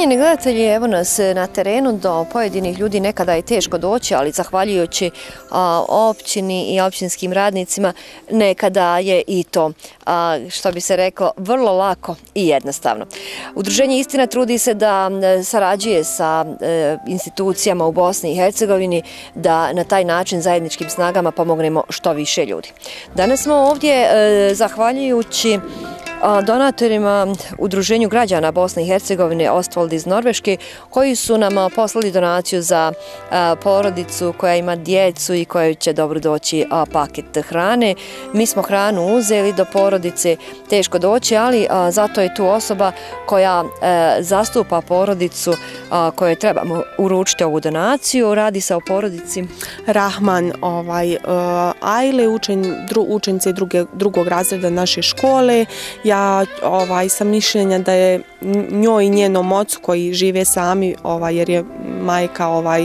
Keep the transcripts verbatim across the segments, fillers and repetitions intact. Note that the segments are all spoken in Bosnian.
Cijeni gledatelji, evo nas na terenu, do pojedinih ljudi nekada je teško doći, ali zahvaljujući a, općini i općinskim radnicima nekada je i to, a, što bi se reklo, vrlo lako i jednostavno. Udruženje Istina trudi se da sarađuje sa e, institucijama u Bosni i Hercegovini, da na taj način zajedničkim snagama pomognemo što više ljudi. Danas smo ovdje e, zahvaljujući donatorima Udruženju građana Bosne i Hercegovine Ostvold iz Norveške, koji su nam poslali donaciju za porodicu koja ima djecu i koja će dobro doći paket hrane. Mi smo hranu uzeli, do porodice teško doći, ali zato je tu osoba koja zastupa porodicu kojoj trebamo uručiti ovu donaciju. Radi se o porodici Rahman ovaj, Ajle, učen, dru, učenice druge, drugog razreda naše škole. Ja ovaj, sam mišljenja da je njoj i njenom ocu koji žive sami, ovaj, jer je majka ovaj,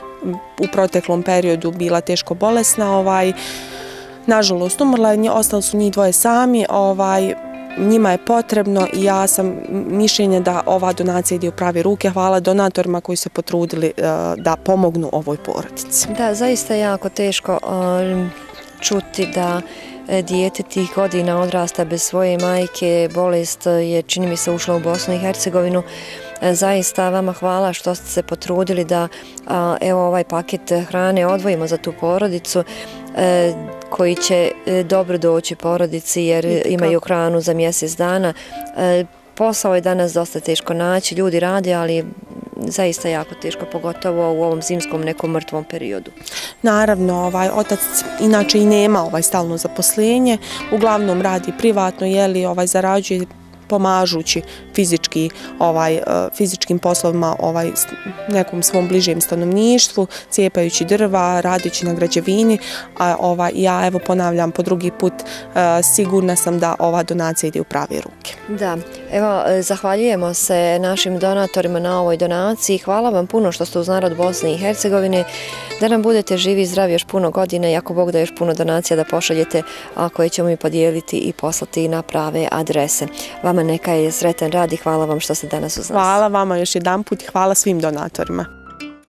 u proteklom periodu bila teško bolesna, ovaj, nažalost umrla, ostali su njih dvoje sami, ovaj, njima je potrebno i ja sam mišljenja da ova donacija ide u prave ruke. Hvala donatorima koji se potrudili uh, da pomognu ovoj porodici. Da, zaista je jako teško um, čuti da dijete tih godina odrasta bez svoje majke. Bolest je, čini mi se, ušla u Bosnu i Hercegovinu. Zaista vama hvala što ste se potrudili da a, evo ovaj paket hrane odvojimo za tu porodicu e, koji će e, dobro doći porodici jer imaju hranu za mjesec dana. E, posao je danas dosta teško naći, ljudi rade, ali zaista jako teško, pogotovo u ovom zimskom nekom mrtvom periodu. Naravno, ovaj, otac inače i nema ovaj, stalno zaposlenje, uglavnom radi privatno, jeli, ovaj, zarađuje pomažući fizički, ovaj, fizičkim poslovima ovaj, nekom svom bližem stanovništvu, cijepajući drva, radići na građevini, a ovaj, ja evo ponavljam po drugi put, sigurna sam da ova donacija ide u prave ruke. Da, evo zahvaljujemo se našim donatorima na ovoj donaciji. Hvala vam puno što ste uz narod Bosne i Hercegovine, da nam budete živi i zdravi još puno godina i ako Bog da još puno donacija da pošaljete, a koje ćemo mi podijeliti i poslati na prave adrese. Vama neka je sretan rad i hvala vam što ste danas uz nas. Hvala vama još jedan put i hvala svim donatorima.